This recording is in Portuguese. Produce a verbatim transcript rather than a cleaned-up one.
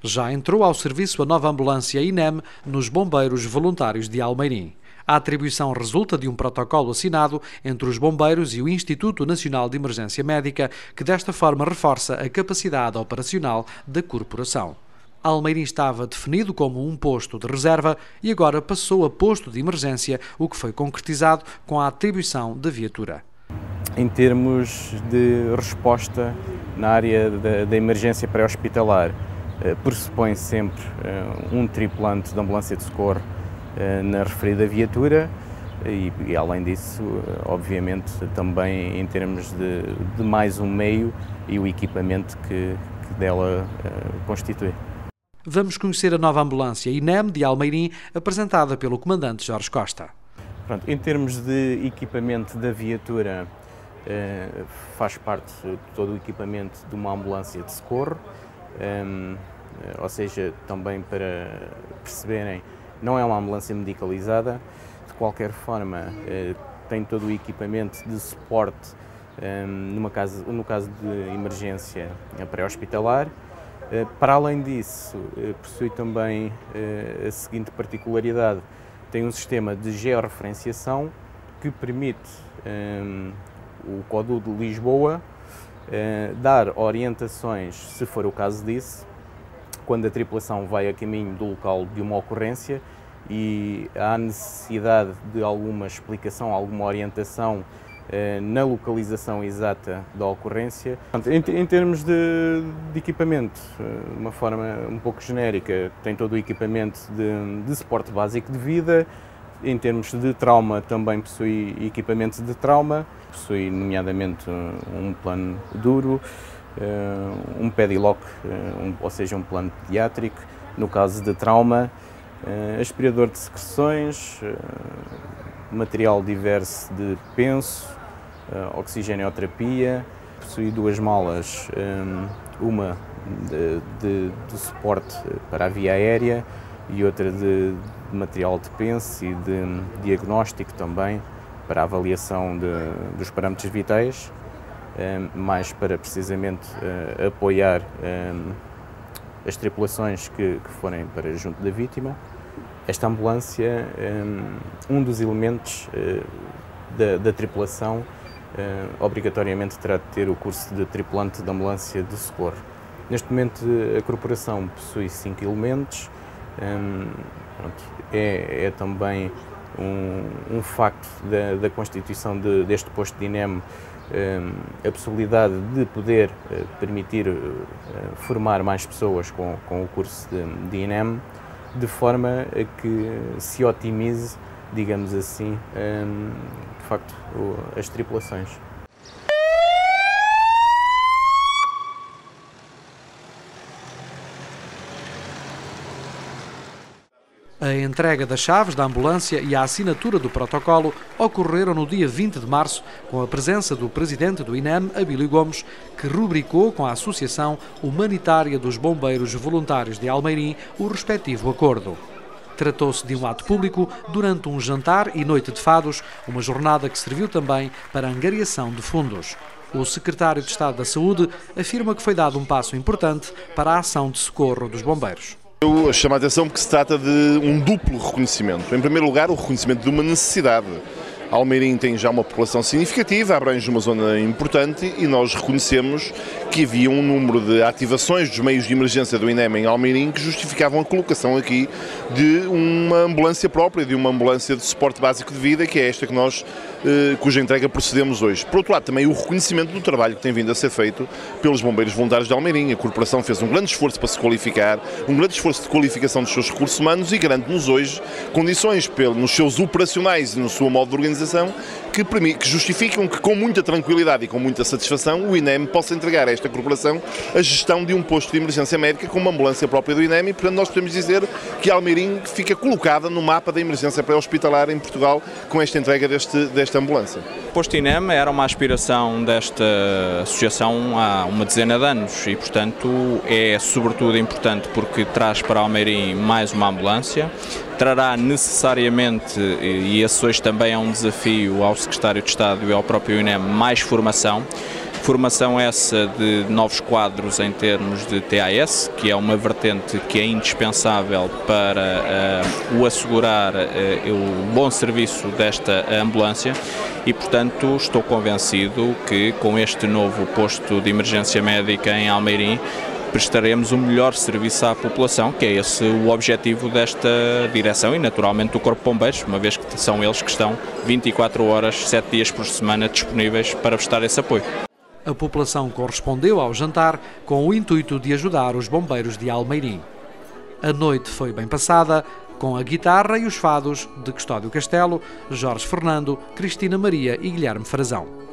Já entrou ao serviço a nova ambulância INEM nos Bombeiros Voluntários de Almeirim. A atribuição resulta de um protocolo assinado entre os bombeiros e o Instituto Nacional de Emergência Médica, que desta forma reforça a capacidade operacional da corporação. Almeirim estava definido como um posto de reserva e agora passou a posto de emergência, o que foi concretizado com a atribuição da viatura. Em termos de resposta na área da, da emergência pré-hospitalar, eh, pressupõe sempre eh, um tripulante de ambulância de socorro eh, na referida viatura e, e além disso, eh, obviamente, também em termos de, de mais um meio e o equipamento que, que dela eh, constitui. Vamos conhecer a nova ambulância INEM de Almeirim, apresentada pelo comandante Jorge Costa. Pronto, em termos de equipamento da viatura, eh, faz parte de todo o equipamento de uma ambulância de socorro, eh, ou seja, também para perceberem, não é uma ambulância medicalizada, de qualquer forma eh, tem todo o equipamento de suporte eh, numa caso, no caso de emergência pré-hospitalar. Para além disso, possui também a seguinte particularidade: tem um sistema de georreferenciação que permite um, o CODU de Lisboa uh, dar orientações, se for o caso disso, quando a tripulação vai a caminho do local de uma ocorrência e há necessidade de alguma explicação, alguma orientação na localização exata da ocorrência. Em, em termos de, de equipamento, de uma forma um pouco genérica, tem todo o equipamento de, de suporte básico de vida. Em termos de trauma, também possui equipamento de trauma, possui nomeadamente um plano duro, um pedilock, um, ou seja, um plano pediátrico. No caso de trauma, aspirador de secreções, material diverso de penso, uh, oxigenioterapia, possui duas malas, um, uma de, de, de suporte para a via aérea e outra de, de material de penso e de diagnóstico também para a avaliação de, dos parâmetros vitais, um, mais para precisamente uh, apoiar um, as tripulações que, que forem para junto da vítima. Esta ambulância, um dos elementos da, da tripulação, obrigatoriamente terá de ter o curso de tripulante de ambulância de socorro. Neste momento a corporação possui cinco elementos, é, é também um, um facto da, da constituição de, deste posto de INEM a possibilidade de poder permitir formar mais pessoas com, com o curso de, de INEM, de forma a que se otimize, digamos assim, de facto, as tripulações. A entrega das chaves da ambulância e a assinatura do protocolo ocorreram no dia vinte de março, com a presença do presidente do INEM, Abílio Gomes, que rubricou com a Associação Humanitária dos Bombeiros Voluntários de Almeirim o respectivo acordo. Tratou-se de um ato público durante um jantar e noite de fados, uma jornada que serviu também para a angariação de fundos. O secretário de Estado da Saúde afirma que foi dado um passo importante para a ação de socorro dos bombeiros. Eu chamo a atenção porque se trata de um duplo reconhecimento. Em primeiro lugar, o reconhecimento de uma necessidade. Almeirim tem já uma população significativa, abrange uma zona importante e nós reconhecemos que havia um número de ativações dos meios de emergência do INEM em Almeirim que justificavam a colocação aqui de uma ambulância própria, de uma ambulância de suporte básico de vida, que é esta que nós, eh, cuja entrega procedemos hoje. Por outro lado, também o reconhecimento do trabalho que tem vindo a ser feito pelos bombeiros voluntários de Almeirim. A corporação fez um grande esforço para se qualificar, um grande esforço de qualificação dos seus recursos humanos e garante-nos hoje condições, nos seus operacionais e no seu modo de organização, Que, que justificam que, com muita tranquilidade e com muita satisfação, o INEM possa entregar a esta corporação a gestão de um posto de emergência médica com uma ambulância própria do INEM e, portanto, nós podemos dizer que Almeirim fica colocada no mapa da emergência pré-hospitalar em Portugal com esta entrega deste, desta ambulância. O posto INEM era uma aspiração desta associação há uma dezena de anos e, portanto, é sobretudo importante porque traz para Almeirim mais uma ambulância. Trará necessariamente, e esse hoje também é um desafio ao Secretário de Estado e ao próprio INEM, mais formação. Formação essa de novos quadros em termos de T A S, que é uma vertente que é indispensável para uh, o assegurar uh, o bom serviço desta ambulância e, portanto, estou convencido que com este novo posto de emergência médica em Almeirim prestaremos o melhor serviço à população, que é esse o objetivo desta direção e, naturalmente, do Corpo de Bombeiros, uma vez que são eles que estão vinte e quatro horas, sete dias por semana disponíveis para prestar esse apoio. A população correspondeu ao jantar com o intuito de ajudar os bombeiros de Almeirim. A noite foi bem passada, com a guitarra e os fados de Custódio Castelo, Jorge Fernando, Cristina Maria e Guilherme Frazão.